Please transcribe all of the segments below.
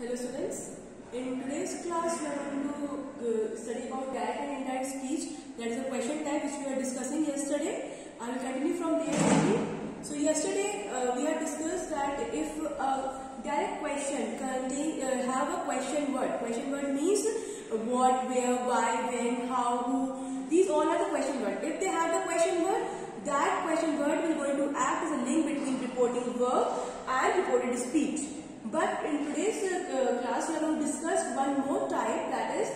Hello students, in today's class we are going to study about direct and indirect speech. That is a question type which we were discussing yesterday. I will continue from there only. So yesterday we had discussed that if a direct question have a question word means what, where, why, when, how, who. These all are the question word. If they have the question word, that question word will going to act as a link between reporting verb and reported speech. But in today's class we are going to discuss one more type, that is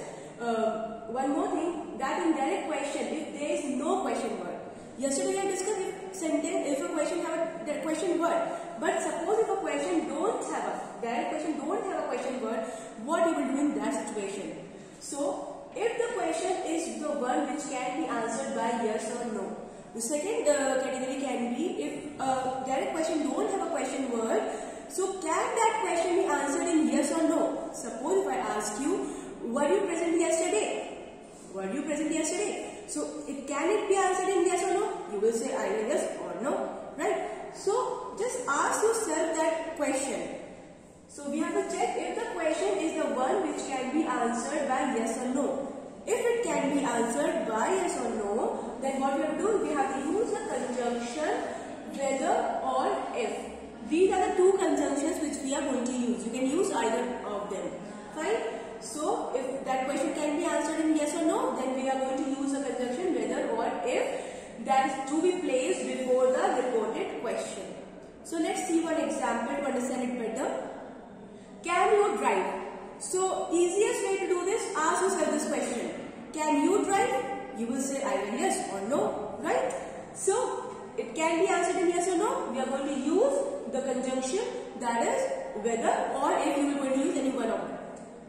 one more thing, that in direct question if there is no question word. Yesterday we had discussed if a question have a question word, but suppose if a question don't have a direct question, don't have a question word, what you will do in that situation? So if the question is the one which can be answered by yes or no. The second category can be if a direct question don't have a question word. So can that question be answered in yes or no? Suppose if I ask you, were you present yesterday? Were you present yesterday? So can it be answered in yes or no? You will say either yes or no, right? So just ask yourself that question. So we have to check if the question is the one which can be answered by yes or no. If it can be answered by yes or no, then what we have to do? We have to use the conjunction whether or if. These are the two conjunctions which we are going to use. You can use either of them. Fine. So if that question can be answered in yes or no, then we are going to use the conjunction whether or if, that is to be placed before the reported question. So let's see one example to understand it better. Can you drive? So easiest way to do this, ask yourself this question. Can you drive? You will say either yes or no, right? So it can be answered in yes or no. We are going to use the conjunction, that is whether or if. You will going to use any one of them.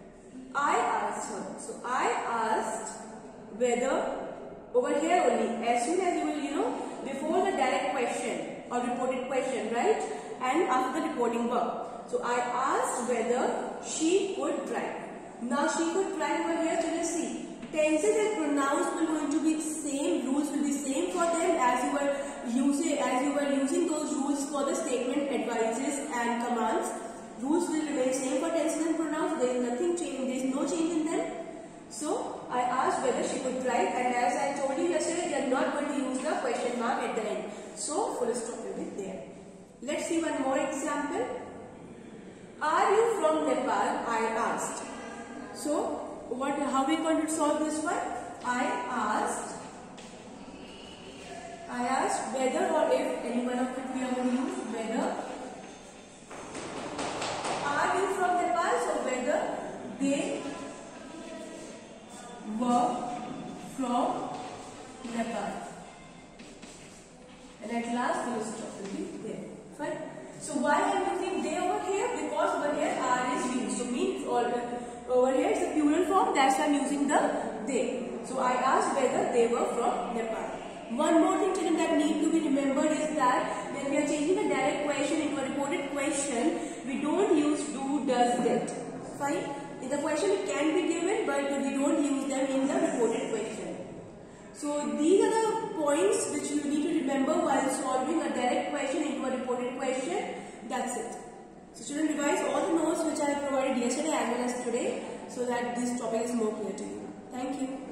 I asked her. So I asked whether, over here only, as soon as you will, before the direct question or reported question, right? And after the reporting verb. So I asked whether she could drive. Now she could drive over here, so let's see. Tenses and pronouns will going to be same, rules will be same for them as you were using those rules for the statement, advices and commands. Rules will remain same for tenses and pronouns. There is nothing change, there is no change in them. So I asked whether she could drive, and as I told you yesterday, they are not going to use the question mark at the end. So full stop will be there. Let's see one more example. Are you from Nepal? I asked. So how we are going to solve this one? I asked whether or if, any one of it we are going to use whether. Are you from Nepal? So whether they were from Nepal. And at last full stop will be there. Fine. So why I am using they over here? Because over here are is used. So means over here it's a plural form, that's why I am using the they. So I asked whether they were from Nepal. One more thing children that need to be remembered is that when we are changing a direct question into a reported question, we don't use do, does, get. Fine? In the question it can be given, but we don't use them in the reported question. So these are the points which you need to remember while solving a direct question into a reported question. That's it. So children, revise all the notes which I have provided yesterday as well as today, so that this topic is more clear to you. Thank you.